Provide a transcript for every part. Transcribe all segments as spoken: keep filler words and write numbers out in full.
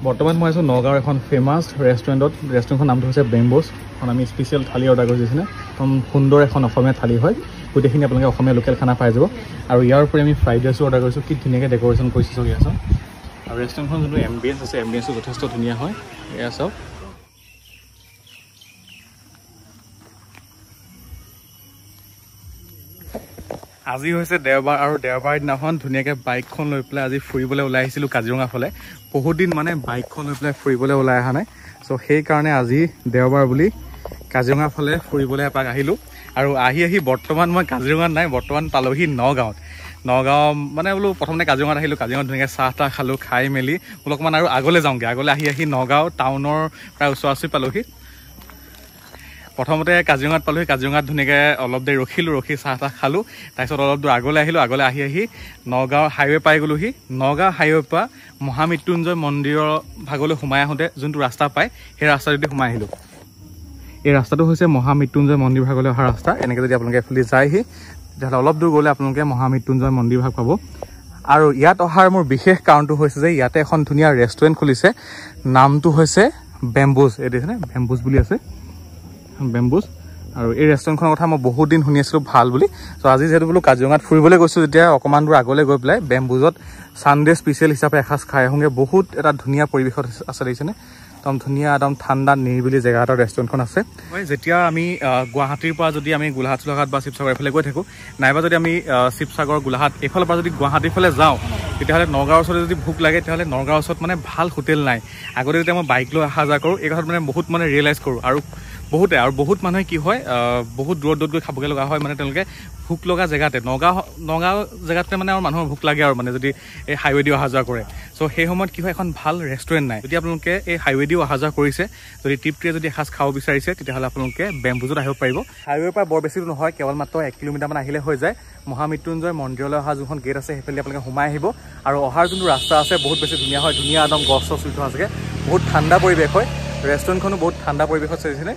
বৰ্তমান মই আছোঁ নগাঁৱৰ এখন ফেমাছ ৰেষ্টুৰেণ্টত। ৰেষ্টুৰেণ্টখনৰ নামটো হৈছে বেম্বুজ। এখন আমি স্পেচিয়েল থালি অৰ্ডাৰ কৰিছিলোঁ। একদম সুন্দৰ এখন অসমীয়া থালি হয়। গোটেইখিনি আপোনালোকে অসমীয়া লোকেল খানা পাই যাব। আৰু ইয়াৰ উপৰি আমি ফ্ৰাইড ৰাইচো অৰ্ডাৰ কৰিছোঁ। কি ধুনীয়াকৈ ডেক'ৰেশ্যন কৰিছে চাওক এয়া চাওক। আৰু ৰেষ্টুৰেণ্টখন যোনটো এম্বিয়েঞ্চ আছে এম্বিয়েঞ্চটো যথেষ্ট ধুনীয়া হয়। এয়া চাওক। আজি হৈছে দেওবাৰ আৰু দেওবাৰ দিনাখন ধুনীয়াকৈ বাইকখন লৈ পেলাই আজি ফুৰিবলৈ ওলাই আহিছিলোঁ কাজিৰঙা ফালে। বহুত দিন মানে বাইকখন লৈ পেলাই ফুৰিবলৈ ওলাই অহা নাই। চ' সেইকাৰণে আজি দেওবাৰ বুলি কাজিৰঙা ফালে ফুৰিবলৈ এপাক আহিলোঁ। আৰু আহি আহি বৰ্তমান মই কাজিৰঙাত নাই, বৰ্তমান পালোহি নগাঁৱত। নগাঁও মানে বোলো প্ৰথমতে কাজিৰঙাত আহিলোঁ। কাজিৰঙাত ধুনীয়াকৈ চাহ তাহ খালোঁ, খাই মেলি অলপমান আৰু আগলৈ যাওঁগৈ। আগলৈ আহি আহি নগাঁও টাউনৰ প্ৰায় ওচৰা ওচৰি পালোহি। প্ৰথমতে কাজিৰঙাত পালোহি। কাজিৰঙাত ধুনীয়াকৈ অলপ দেৰি ৰখিলোঁ, ৰখি চাহ তাহ খালোঁ। তাৰপিছত অলপ দূৰ আগলৈ আহিলোঁ। আগলৈ আহি আহি নগাঁও হাইৱে পাই গ'লোহি। নগাঁও হাইৱে পৰা মহামৃত্যুঞ্জয় মন্দিৰৰ ভাগলৈ সোমাই আহোঁতে যোনটো ৰাস্তা পায় সেই ৰাস্তাটোদি সোমাই আহিলোঁ। এই ৰাস্তাটো হৈছে মহামৃত্যুঞ্জয় মন্দিৰ ভাগলৈ অহা ৰাস্তা। এনেকৈ যদি আপোনালোকে এইফালে যায়হি তেতিয়াহ'লে অলপ দূৰ গ'লে আপোনালোকে মহামৃত্যুঞ্জয় মন্দিৰ ভাগ পাব। আৰু ইয়াত অহাৰ মোৰ বিশেষ কাৰণটো হৈছে যে ইয়াতে এখন ধুনীয়া ৰেষ্টুৰেণ্ট খুলিছে। নামটো হৈছে বেম্বুজ। এই দেখিছেনে বেম্বুজ বুলি আছে, বেম্বুজ। আৰু এই ৰেষ্টুৰেণ্টখনৰ কথা মই বহুত দিন শুনি আছিলোঁ ভাল বুলি। চ' আজি যিহেতু বোলো কাজিৰঙাত ফুৰিবলৈ গৈছোঁ যেতিয়া অকণমান দূৰ আগলৈ গৈ পেলাই বেম্বুজত ছানডে স্পেচিয়েল হিচাপে এসাঁজ খাই আহোঁগৈ। বহুত এটা ধুনীয়া পৰিৱেশত আছে দেখিছেনে, একদম ধুনীয়া একদম ঠাণ্ডা নিৰিবিলি জেগা এটা ৰেষ্টুৰেণ্টখন আছে। হয়, যেতিয়া আমি গুৱাহাটীৰ পৰা যদি আমি গোলাঘাট চোলাঘাট বা শিৱসাগৰ এইফালে গৈ থাকোঁ, নাইবা যদি আমি শিৱসাগৰ গোলাঘাট এইফালৰ পৰা যদি গুৱাহাটীৰ ফালে যাওঁ, তেতিয়াহ'লে নগাঁৱৰ ওচৰতে যদি ভোক লাগে তেতিয়াহ'লে নগাঁৱৰ ওচৰত মানে ভাল হোটেল নাই। আগতে যেতিয়া মই বাইক লৈ অহা যোৱা কৰোঁ এই কথাত মানে বহুত মানে ৰিয়েলাইজ কৰোঁ। আৰু বহুতে আৰু বহুত মানুহে কি হয় বহুত দূৰত দূৰত গৈ খাবগৈ লগা হয়। মানে তেওঁলোকে ভোক লগা জেগাতে নগাঁও নগাঁও জেগাতে মানে আৰু মানুহৰ ভোক লাগে আৰু মানে যদি এই হাইৱে দি অহা যোৱা কৰে। চ' সেই সময়ত কি হয় এখন ভাল ৰেষ্টুৰেণ্ট নাই। যদি আপোনালোকে এই হাইৱে দিও অহা যোৱা কৰিছে, যদি তৃপ্তিৰে যদি এসাঁজ খাব বিচাৰিছে তেতিয়াহ'লে আপোনালোকে বেম্বুজত আহিব পাৰিব। হাইৱেৰ পৰা বৰ বেছি নহয়, কেৱল মাত্ৰ এক কিলোমিটাৰমান আহিলে হৈ যায়। মহামৃত্যুঞ্জয় মন্দিৰলৈ অহা যোনখন গেট আছে সেইফালে আপোনালোকে সোমাই আহিব। আৰু অহাৰ যোনটো ৰাস্তা আছে বহুত বেছি ধুনীয়া হয়। ধুনীয়া একদম গছ চছ ৰুই থোৱা আছে, বহুত ঠাণ্ডা পৰিৱেশ হয়। ৰেষ্টুৰেণ্টখনো বহুত ঠাণ্ডা পৰিৱেশত চাইছেনে।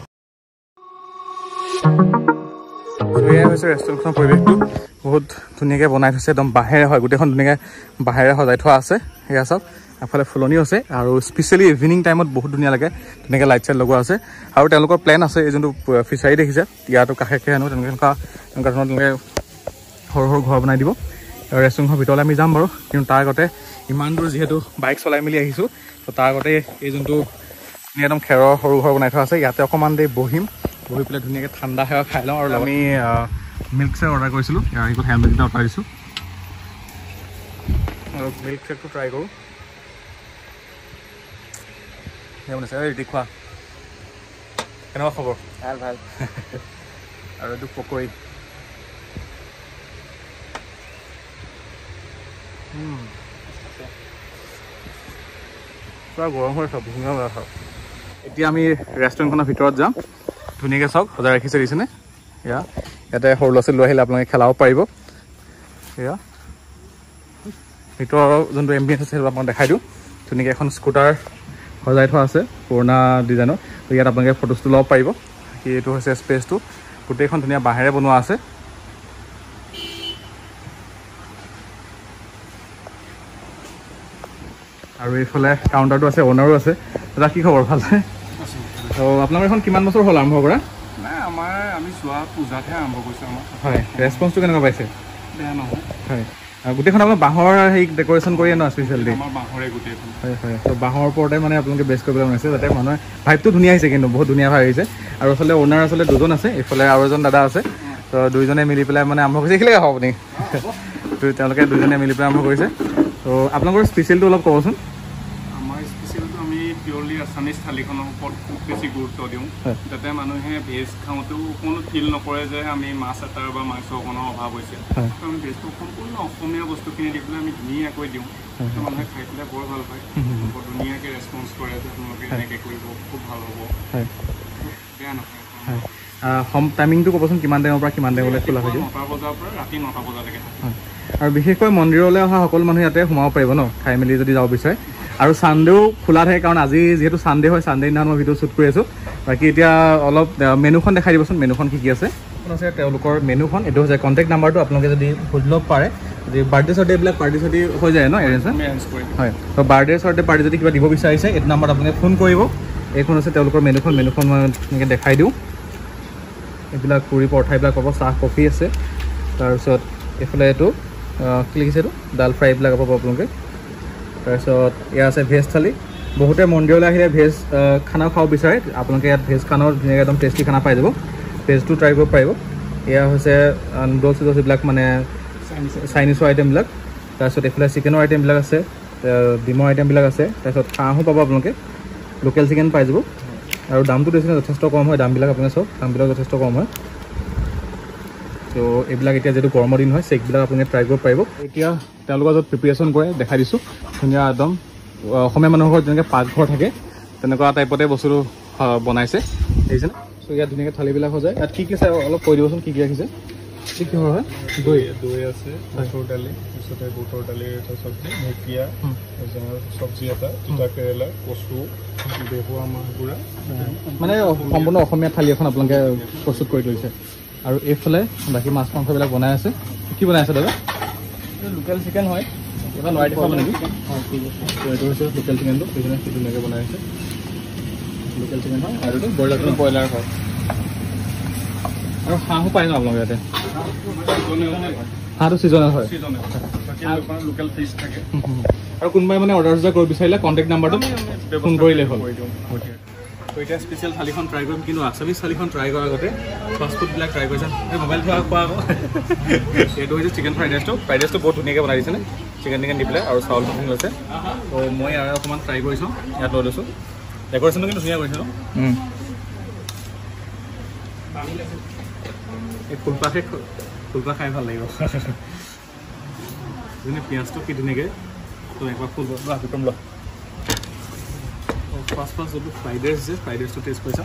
এয়াই হৈছে ৰেষ্টুৰেণ্টখনৰ পৰিৱেশটো। বহুত ধুনীয়াকৈ বনাই থৈছে, একদম বাঁহেৰে হয়, গোটেইখন ধুনীয়াকৈ বাঁহেৰে সজাই থোৱা আছে। সেয়া চাওক, এফালে ফুলনিও আছে। আৰু স্পেচিয়েলি ইভিনিং টাইমত বহুত ধুনীয়া লাগে, ধুনীয়াকৈ লাইট চাইট লগোৱা আছে। আৰু তেওঁলোকৰ প্লেন আছে এই যোনটো ফিচাৰী দেখিছে ইয়াতো কাষে কাষে হেনো তেনেকৈ এনেকুৱা এনেকুৱা ধৰণৰ তেওঁলোকে সৰু সৰু ঘৰ বনাই দিব। আৰু ৰেষ্টুৰেণ্টখনৰ ভিতৰলৈ আমি যাম বাৰু, কিন্তু তাৰ আগতে ইমান দূৰ যিহেতু বাইক চলাই মেলি আহিছোঁ, ত' তাৰ আগতে এই যোনটো একদম খেৰৰ সৰু ঘৰ বনাই থোৱা আছে ইয়াতে অকণমান দেৰি বহিম, বহি পেলাই ধুনীয়াকৈ ঠাণ্ডা সেৱা খাই লওঁ। আৰু আমি মিল্ক শ্বেক অৰ্ডাৰ কৰিছিলোঁ, আহি পেলাই হেণ্ড মিল্ক অৰ্ডাৰ দিছোঁ। আৰু মিল্ক শ্বেকটো ট্ৰাই কৰোঁ। বনাইছে ৰেডি খোৱা, কেনেকুৱা খবৰ? ভাল ভাল। আৰু এইটো পকৰী। পুৰা গৰম হৈ চাওক, ধুনীয়া লগা চাওক। এতিয়া আমি ৰেষ্টুৰেণ্টখনৰ ভিতৰত যাম। ধুনীয়াকৈ চাওক সজাই ৰাখিছে দিছেনে। এয়া ইয়াতে সৰু ল'ৰা ছোৱালী লৈ আহিলে আপোনালোকে খেলাব পাৰিব। এয়া ভিতৰৰ যোনটো এম্বিয়েঞ্চ আছে সেইটো আপোনাক দেখাই দিওঁ। ধুনীয়াকৈ এখন স্কুটাৰ সজাই থোৱা আছে পুৰণা ডিজাইনৰ। তো ইয়াত আপোনালোকে ফটোজটো ল'ব পাৰিব। কি এইটো হৈছে স্পেচটো, গোটেইখন ধুনীয়া বাঁহেৰে বনোৱা আছে। আৰু এইফালে কাউণ্টাৰটো আছে, অ'নাৰো আছে। দাদা কি খবৰ? ভাল নে? তো আপোনালোকৰ এখন কিমান বছৰ হ'ল আৰম্ভ কৰা? নাই, আমাৰ আমি যোৱা পূজাতহে আৰম্ভ কৰিছোঁ। আমাৰ হয়, ৰেছপন্সটো কেনেকুৱা পাইছে? বেয়া নহয়। হয়, গোটেইখন আপোনাৰ বাঁহৰ হেৰি ডেক'ৰেশ্যন কৰিয়ে ন স্পেচিয়েলি? আমাৰ বাঁহৰে গোটেইখন। হয় হয়, তো বাঁহৰ ওপৰতে মানে আপোনালোকে বেছ কৰিবলৈ বনাইছে যাতে মানুহে ভাইবটো ধুনীয়া আহিছে, কিন্তু বহুত ধুনীয়া ভাই আহিছে। আৰু আচলতে অ'নাৰ আচলতে দুজন আছে, এইফালে আৰু এজন দাদা আছে। তো দুইজনে মিলি পেলাই মানে আৰম্ভ কৰিছে। এইখিনিকে খাওক আপুনি। তো তেওঁলোকে দুইজনে মিলি পেলাই আৰম্ভ কৰিছে। তো আপোনালোকৰ স্পেচিয়েলটো অলপ ক'বচোন। আমাৰ স্পেচিয়েলটো আমি পিয়ৰলি আছামিজ থালিখনৰ ওপৰত খুব বেছি গুৰুত্ব দিওঁ, যাতে মানুহে ভেজ খাওঁতেও কোনো ফিল নকৰে যে আমি মাছ এটাৰ বা মাংস অকণৰ অভাৱ হৈছে। আমি ভেজটো সম্পূৰ্ণ অসমীয়া বস্তুখিনি দি পেলাই আমি ধুনীয়াকৈ দিওঁ, মানুহে খাই পেলাই বৰ ভাল পায়, বৰ ধুনীয়াকৈ ৰেচপন্স কৰে যে আপোনালোকে এনেকৈ কৰিব, খুব ভাল হ'ব, বেয়া নহয়। হোম টাইমিংটো ক'বচোন, কিমান টাইমৰ পৰা কিমান টাইমলৈ খোলা থাকিব? নটা বজাৰ পৰা ৰাতি নটা বজালৈকে। আৰু বিশেষকৈ মন্দিৰলৈ অহা সকলো মানুহ ইয়াতে সোমাব পাৰিব ন, খাই মেলি যদি যাব বিচাৰে। আৰু ছানডেও খোলা থাকে, কাৰণ আজি যিহেতু ছানডে হয়, ছানডে দিনাখন মই ভিডিঅ' শ্বুট কৰি আছোঁ। বাকী এতিয়া অলপ মেনুখন দেখাই দিবচোন, মেনুখন কি কি আছে। আছে তেওঁলোকৰ মেনুখন। এইটো হৈছে কণ্টেক্ট নাম্বাৰটো, আপোনালোকে যদি সুধি ল'ব পাৰে বাৰ্থডে চাৰ্থডে এইবিলাক পাৰ্টি চাৰ্টি হৈ যায় ন এৰেঞ্জ হয় তো বাৰ্থডে চাৰ্থডে পাৰ্টি যদি কিবা দিব বিচাৰিছে এইটো নাম্বাৰত আপুনি ফোন কৰিব এইখন আছে তেওঁলোকৰ মেনুখন মেনুখন মই এনেকৈ দেখাই দিওঁ এইবিলাক পুৰি পৰঠা এইবিলাক পাব চাহ কফি আছে তাৰপিছত এইফালে এইটো কি লিখিছে এইটো দাল ফ্ৰাই এইবিলাক পাব আপোনালোকে তাৰপিছত এয়া আছে ভেজ থালি বহুতে মন্দিৰলৈ আহিলে ভেজ খানা খাব বিচাৰে আপোনালোকে ইয়াত ভেজ খানাও ধুনীয়াকৈ একদম টেষ্টি খানা পাই যাব ভেজটো ট্ৰাই কৰিব পাৰিব এয়া হৈছে নুডলছ চুডলছ এইবিলাক মানে চাইনিজৰ আইটেমবিলাক তাৰপিছত এইফালে চিকেনৰ আইটেমবিলাক আছে ডিমৰ আইটেমবিলাক আছে তাৰপিছত হাঁহো পাব আপোনালোকে লোকেল চিকেন পাই যাব আৰু দামটো বেছি যথেষ্ট কম হয় দামবিলাক আপোনাৰ চব দামবিলাক যথেষ্ট কম হয় তো এইবিলাক এতিয়া যিহেতু গৰমৰ দিন হয় চেকবিলাক আপুনি ট্ৰাই কৰিব পাৰিব এতিয়া তেওঁলোকৰ য'ত প্ৰিপেৰেশ্যন কৰে দেখাই দিছোঁ ধুনীয়া একদম অসমীয়া মানুহৰ ঘৰত যেনেকৈ পাকঘৰ থাকে তেনেকুৱা টাইপতে বস্তুটো বনাইছে দেখিছেনে চ' ইয়াত ধুনীয়াকৈ থালিবিলাক সজায় ইয়াত কি কি আছে অলপ কৈ দিবচোন কি কি ৰাখিছে কি কিহৰ হয় দৈ দৈ আছে বুটৰ দালি তাৰপিছতে বুটৰ দালিৰ এটা চব্জি ঢেকীয়া চব্জি এটা তিতা কেৰেলা কচু বেহুৱা মাহ গুড়া মানে সম্পূৰ্ণ অসমীয়া থালি এখন আপোনালোকে প্ৰস্তুত কৰি লৈছে আৰু এইফালে বাকী মাছ মাংসবিলাক বনাই আছে কি বনাই আছে দাদা লোকেল চিকেন হয় এবাৰ নোৱাৰি দেখুৱাব নেকি হয় ঠিক আছে এইটো হৈছে লোকেল চিকেনটো সেইখিনি ধুনীয়াকৈ বনাই আছে লোকেল চিকেন হয় আৰু এইটো ব্ৰইলাৰটো ব্ৰইলাৰ হয় আৰু হাঁহো পায় ন আপোনালোকে ইয়াতে হাঁহটো ছিজনেল হয় লোকেল ফিছ থাকে আৰু কোনোবাই মানে অৰ্ডাৰ চৰ্ডাৰ কৰিব বিচাৰিলে কণ্টেক্ট নাম্বাৰটো ফোন কৰিলে হ'ল তো এতিয়া স্পেচিয়েল থালিখন ট্ৰাই কৰিম কিন্তু আছামিজ থালিখন ট্ৰাই কৰাৰ আগতে ফাষ্টফুডবিলাক ট্ৰাই কৰিছে এই মোবাইল থোৱা খোৱা আকৌ এইটো হৈছে চিকেন ফ্ৰাইড ৰাইচটো ফ্ৰাইড ৰাইচটো বহুত ধুনীয়াকৈ বনাই দিছেনে চিকেন টিকেন দি পেলাই আৰু চাউলখিনি লৈছে তো মই আৰু অকণমান ট্ৰাই কৰিছোঁ ইয়াত লৈ লৈছোঁ ডেক'ৰেশ্যনটো কিন্তু ধুনীয়া কৰিছে ন এই ফুলপাহে ফুলপা খাই ভাল লাগিব যেনে পিঁয়াজটো কি ধুনীয়াকৈ তো একবাৰ ফুল ভিতৰম ল ফাৰ্ষ্ট ফাৰ্ষ্ট যোনটো ফ্ৰাইড ৰাইচ আছে ফ্ৰাইড ৰাইচটো টেষ্ট কৰিছা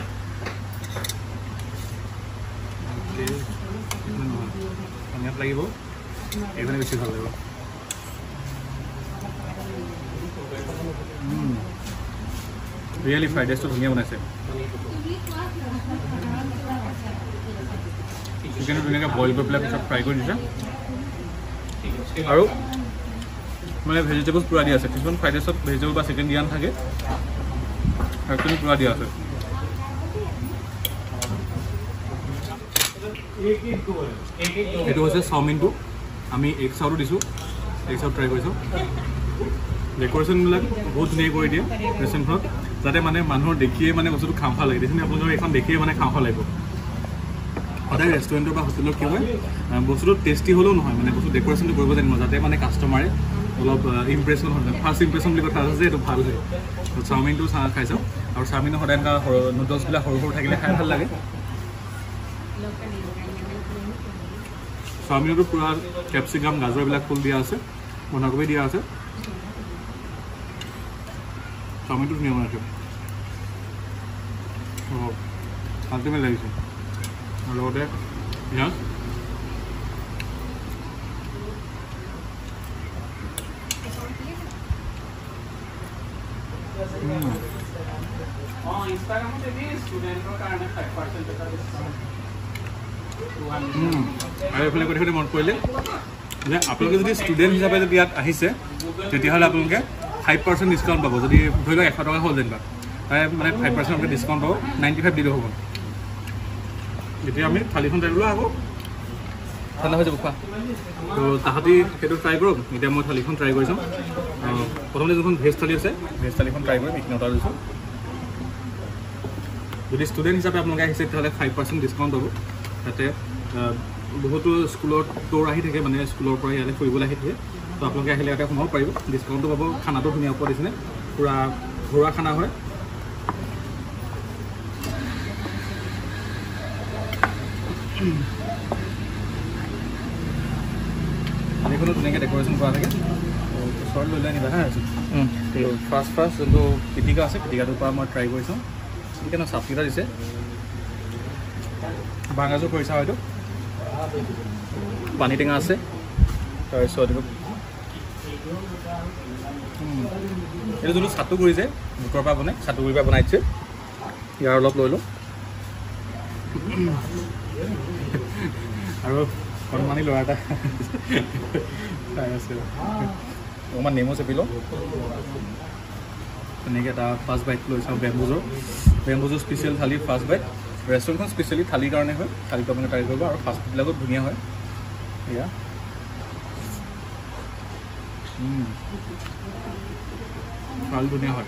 নহয় ধুনীয়াত লাগিব এইখনে বেছি ভাল লাগিব ৰিয়েলি ফ্ৰাইড ৰাইচটো ধুনীয়া বনাইছে চিকেনটো ধুনীয়াকৈ বইল কৰি পেলাই পিছত ফ্ৰাই কৰি দিছে আৰু মানে ভেজিটেবলছ পূৰা দিয়া আছে কিছুমান ফ্ৰাইড ৰাইচত ভেজিটেবল বা চিকেন দিয়া নাথাকে একচুৱেলি পূৰা দিয়া আছে এইটো হৈছে চাওমিনটো আমি এগ চাউটো দিছোঁ এগ চাউট ট্ৰাই কৰিছোঁ ডেক'ৰেশ্যনবিলাক বহুত ধুনীয়া কৰি দিয়ে ৰেষ্টুৰেণ্টখনত যাতে মানে মানুহৰ দেখিয়ে মানে বস্তুটো খাওঁ খাওঁ লাগে দেখিছেনে আপোনালোকৰ এইখন দেখিয়ে মানে খাওঁ খাওঁ লাগিব সদায় ৰেষ্টুৰেণ্টৰ বা হোটেলত কি হয় বস্তুটো টেষ্টি হ'লেও নহয় মানে বস্তু ডেক'ৰেশ্যনটো কৰিব জানিব যাতে মানে কাষ্টমাৰে অলপ ইমপ্ৰেশ্যন হয় ফাৰ্ষ্ট ইমপ্ৰেশ্যন বুলি কথা আছে যে এইটো ভাল হয় চাওমিনটো খাই চাওঁ আৰু চাওমিনো সদায় এনেকুৱা সৰু নুডলছবিলাক সৰু সৰু থাকিলে খাই ভাল লাগে চাওমিনতো পূৰা কেপচিকাম গাজৰবিলাক ফুল দিয়া আছে বন্ধাকবি দিয়া আছে চাওমিনটো ধুনীয়া বনাইছে অঁ আল্টিমেট লাগিছে আৰু লগতে পিঁয়াজ আৰু এইফালে কৈ থাকোঁতে মনত পৰিলে যে আপোনালোকে যদি ষ্টুডেণ্ট হিচাপে যদি ইয়াত আহিছে তেতিয়াহ'লে আপোনালোকে ফাইভ পাৰ্চেণ্ট ডিছকাউণ্ট পাব যদি ধৰি লওক এশ টকা হ'ল যেনিবা তাৰে মানে ফাইভ পাৰ্চেণ্ট আপোনালোকে ডিছকাউণ্ট পাব নাইণ্টি ফাইভ দিলেও হ'ব এতিয়া আমি থালিখন ট্ৰাই কৰিলোঁ আকৌ ঠাণ্ডা হৈ যাব খোৱা তো তাহাঁতি সেইটো ট্ৰাই কৰক এতিয়া মই থালিখন ট্ৰাই কৰি চাওঁ প্ৰথমতে যোনখন ভেজ থালি আছে ভেজ থালিখন ট্ৰাই কৰিম এইখিনি অৰ্ডাৰ দিছোঁ যদি ষ্টুডেণ্ট হিচাপে আপোনালোকে আহিছে তেতিয়াহ'লে ফাইভ পাৰ্চেণ্ট ডিছকাউণ্ট পাব তাতে বহুতো স্কুলৰ ট'ৰ আহি থাকে মানে স্কুলৰ পৰা ইয়াতে ফুৰিবলৈ আহি থাকে তো আপোনালোকে আহিলে ইয়াতে সোমাব পাৰিব ডিছকাউণ্টটো পাব খানাটো ধুনীয়া পোৱা দিছেনে পূৰা ঘৰুৱা খানা হয় এইখনো ধুনীয়াকৈ ডেক'ৰেশ্যন কৰা থাকে ওচৰত লৈ লৈ আনিবা হা ফাৰ্ষ্ট ফাৰ্ষ্ট যোনটো পিটিকা আছে পিটিকাটোৰ পৰা মই ট্ৰাই কৰিছোঁ সেইকাৰণে চাটনিটা দিছে বাঁহগাজৰ কৰিছা হয়তো পানী টেঙা আছে তাৰপিছত এইটো যোনটো চাটু কৰিছে বুটৰ পৰা বনাই চাটু গুৰিৰ পৰা বনাই দিছে ইয়াৰ অলপ লৈ লওঁ আৰু সন্মানী ল'ৰা এটা খাই আছে অকণমান নেমু চেপি লওঁ তেনেকৈ এটা ফাৰ্ষ্ট বাইট লৈ চাওঁ বেম্বুজৰ বেম্বুজৰ স্পেচিয়েল থালি ফাৰ্ষ্ট বাইট ৰেষ্টুৰেণ্টখন স্পেচিয়েলি থালিৰ কাৰণে হয় থালিটো আপুনি ট্ৰাই কৰিব আৰু ফাষ্ট ফুডবিলাকো ধুনীয়া হয় এয়া থালি ধুনীয়া হয়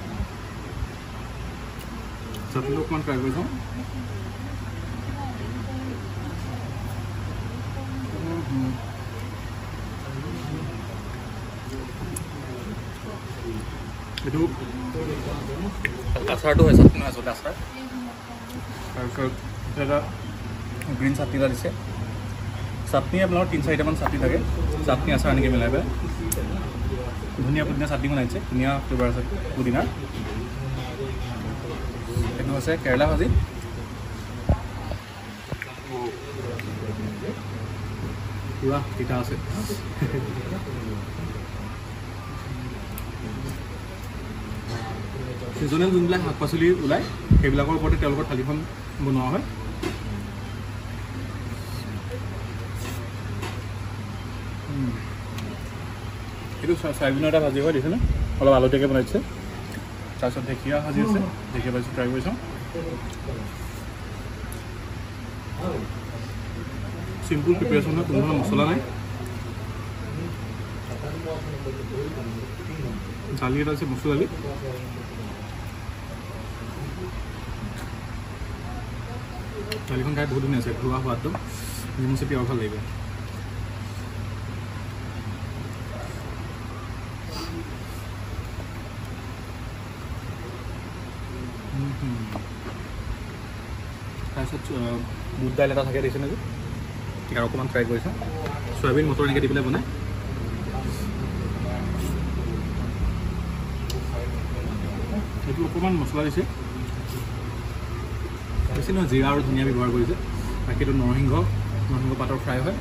চাটনিটো অকণমান ট্ৰাই কৰি চাওঁ এইটো আচাৰটো হয় চাটনি হয় আচলতে আচাৰ তাৰপিছত এটা গ্ৰীণ চাটনি এটা দিছে চাটনি আপোনালোকৰ তিনি চাৰিটামান চাটনি থাকে চাটনি আচাৰ এনেকৈ মিলাই পেলাই ধুনীয়া পুদিনা চাটনি বনাইছে ধুনীয়া ফ্লেভাৰ আছে পুদিনাৰ এইটো আছে কেৰেলা ভাজি পুৰা তিতা আছে ছিজনেল যোনবিলাক শাক পাচলি ওলায় সেইবিলাকৰ ওপৰতে তেওঁলোকৰ থালিখন বনোৱা হয় এইটো চয়াবিনৰ এটা ভাজি হয় দেখিছেনে অলপ আলতীয়াকৈ বনাইছে তাৰপিছত ঢেকীয়া ভাজি আছে ঢেকীয়া ভাজি ট্ৰাই কৰি চাওঁ চিম্পুল প্ৰিপেৰেশ্যন হয় কোনো ধৰণৰ মছলা নাই দালি এটা আছে মচুৰ দালি দালিখন খাই বহুত ধুনীয়া আছে ঘৰুৱা সোৱাদটো নেমু চেপি আৰু ভাল লাগিব তাৰপিছত বুট দাইল এটা থাকে দিছে নেকি আৰু অকণমান ফ্ৰাই কৰিছোঁ চয়াবিন মটৰ এনেকৈ দি পেলাই বনাই এইটো অকণমান মছলা দিছে বেছি নহয় জিৰা আৰু ধনিয়া ব্যৱহাৰ কৰিছে বাকীটো নৰসিংহ নৰসিংহ পাতৰ ফ্ৰাই হয়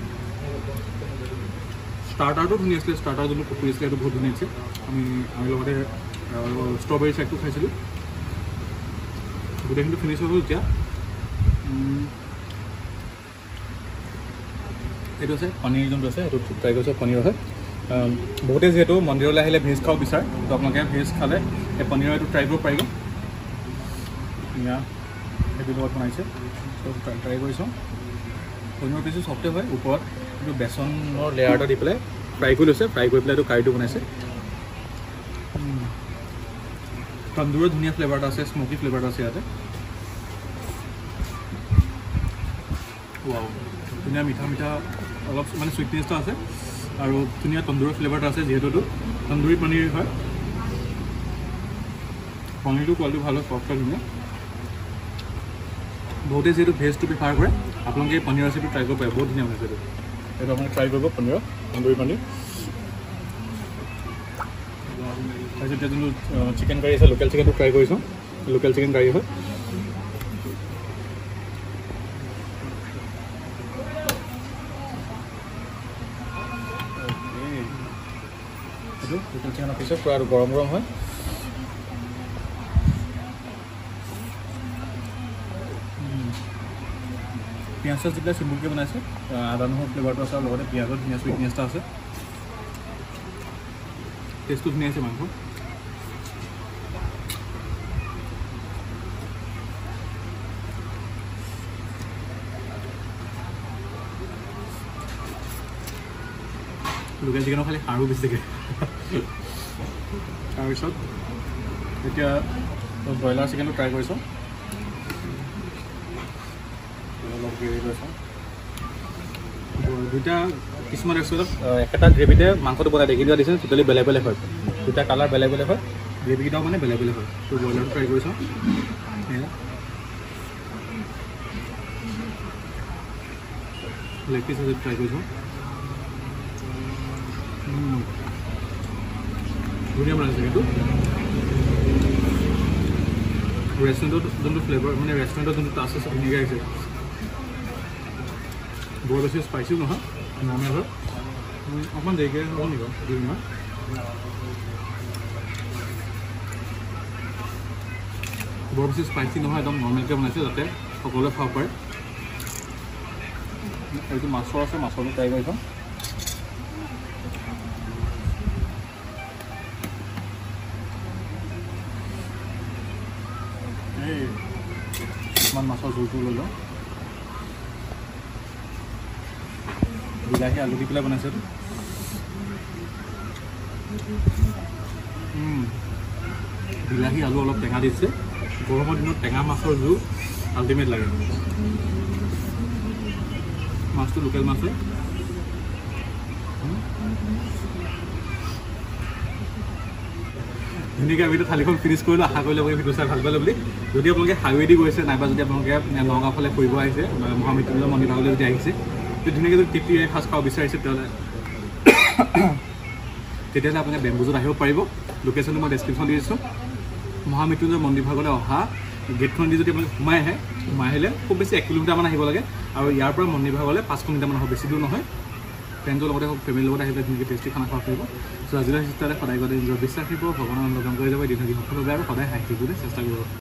ষ্টাৰ্টাৰটো ধুনীয়া আছিলে ষ্টাৰ্টাৰ যোনটো পকৰি আছিলে সেইটো বহুত ধুনীয়া আছে আমি আমি লগতে ষ্ট্ৰবেৰী চাইডটো খাইছিলোঁ গোটেইখিনিটো ফিনিছ হৈ গ'ল এতিয়া এইটো আছে পনীৰ যোনটো আছে সেইটো ট্ৰাই কৰিছোঁ পনীৰ হয় বহুতে যিহেতু মন্দিৰলৈ আহিলে ভেজ খাব বিচাৰে তো আপোনালোকে ভেজ খালে এই পনীৰৰ এইটো ট্ৰাই কৰিব পাৰিব ধুনীয়া সেইটো লগত বনাইছে ট্ৰাই কৰিছোঁ পনীৰৰ পিছো চফ্টে হয় ওপৰত এইটো বেচনৰ লেয়াৰ এটা দি পেলাই ফ্ৰাই কৰি লৈছে ফ্ৰাই কৰি পেলাই এইটো কাৰীটো বনাইছে তন্দুৰৰ ধুনীয়া ফ্লেভাৰ এটা আছে স্মকি ফ্লেভাৰ এটা আছে ইয়াতে ৱাও ধুনীয়া মিঠা মিঠা অলপ মানে চুইটনেছ আছে আৰু ধুনীয়া তন্দুৰৰ ফ্লেভাৰ এটা আছে যিহেতুটো তন্দুৰী পনীৰ হয় পনীৰটো কোৱালিটি ভাল হয় চফ্ট হয় ধুনীয়া বহুতে যিহেতু ভেজটো প্ৰিফাৰ কৰে আপোনালোকে এই পনীৰ ৰেচিপিটো ট্ৰাই কৰিব পাৰে বহুত ধুনীয়া বনাইছে এইটো এইটো আপোনালোকে ট্ৰাই কৰিব পনীৰৰ তন্দুৰী পনীৰ তাৰপিছত এতিয়া যোনটো চিকেন কাৰী আছে লোকেল চিকেনটো ট্ৰাই কৰিছোঁ লোকেল চিকেন কাৰী হয় এইটো লোকেল চিকেনৰ পিছত পূৰা গৰম গৰম হয় পিঁয়াজ চিয়াজ দি পেলাই চিম্পুলকৈ বনাইছে আদা নহৰু ফ্লেভাৰটো আছে আৰু লগতে পিঁয়াজৰ ধুনীয়া চুইটনেছ এটা আছে টেষ্টটো ধুনীয়া আছে মাংস লোকেল চিকেনৰ খালি সাৰো বেছি থাকে তাৰপিছত এতিয়া ব্ৰইলাৰ চিকেনটো ট্ৰাই কৰিছোঁ অলপ গ্ৰেভি লৈছোঁ দুইটা কিছুমান ৰেষ্টুৰেণ্টত একেটা গ্ৰেভিতে মাংসটো বনাই দিয়ে কিন্তু দিছে টোটেলি বেলেগ বেলেগ হয় দুটা কালাৰ বেলেগ বেলেগ হয় গ্ৰেভিকেইটাও মানে বেলেগ বেলেগ হয় ত' ব্ৰইলাৰটো ট্ৰাই কৰিছোঁ লেগ পিচ আজি ট্ৰাই কৰিছোঁ ধুনীয়া বনাইছে কিন্তু ৰেষ্টুৰেণ্টত যোনটো ফ্লেভাৰ মানে ৰেষ্টুৰেণ্টত যোনটো টাচ আছে ধুনীয়াকৈ আহিছে বৰ বেছি স্পাইচিও নহয় নৰ্মেল হয় অকণমান দেৰিকৈ হ'ব নেকি দুই মিনিট বৰ বেছি স্পাইচি নহয় একদম নৰ্মেলকৈ বনাইছে যাতে সকলোৱে খাব পাৰে এইটো মাছৰ আছে মাছৰটো ট্ৰাই কৰিছোঁ এই অকণমান মাছৰ জোলটো লৈ লওঁ বিলাহী আলু দি পেলাই বনাইছে এইটো বিলাহী আলু অলপ টেঙা দিছে গৰমৰ দিনত টেঙা মাছৰ জোল আল্টিমেট লাগে মাছটো লোকেল মাছ হয় ধুনীয়াকৈ আমি থালিখন ফিনিছ কৰিলোঁ আশা কৰিলোঁ আপোনালোকে ভিডিঅ' চাই ভাল পালে বুলি যদি আপোনালোকে হাইৱেদি গৈছে নাইবা যদি আপোনালোকে নগাঁও ফালে ফুৰিব আহিছে মহামৃত্যুঞ্জয় মন্দিৰ ভাগলৈ যদি আহিছে যদি ধুনীয়াকৈ যদি তৃপ্তিৰে সাজ খাব বিচাৰিছে তেতিয়াহ'লে তেতিয়াহ'লে আপোনালোকে বেম্বুজত আহিব পাৰিব লোকেশ্যনটো মই ডেছক্ৰিপশ্যন দি দিছোঁ মহামৃত্যুঞ্জয় মন্দিৰ ভাগলৈ অহা গেটখন দি যদি আপোনালোকে সোমাই আহে সোমাই আহিলে খুব বেছি এক কিলোমিটাৰমান আহিব লাগে আৰু ইয়াৰ পৰা মন্দিৰ ভাগলৈ পাঁচ কিলোমিটাৰমান হ'ব বেছি দূৰ নহয় ফ্ৰেণ্ডৰ লগতে হওক ফেমিলিৰ লগত আহিলে ধুনীয়াকৈ টেষ্টি খানা খাব পাৰিব চ' আজিলৈ চিষ্টাৰে সদায় গ'লে নিজৰ বিশ্বাস থাকিব ভগৱানৰ লগাম কৰি যাব দিন সফল হ'ব আৰু সদায় হাঁহি থাকিবলৈ চেষ্টা কৰিব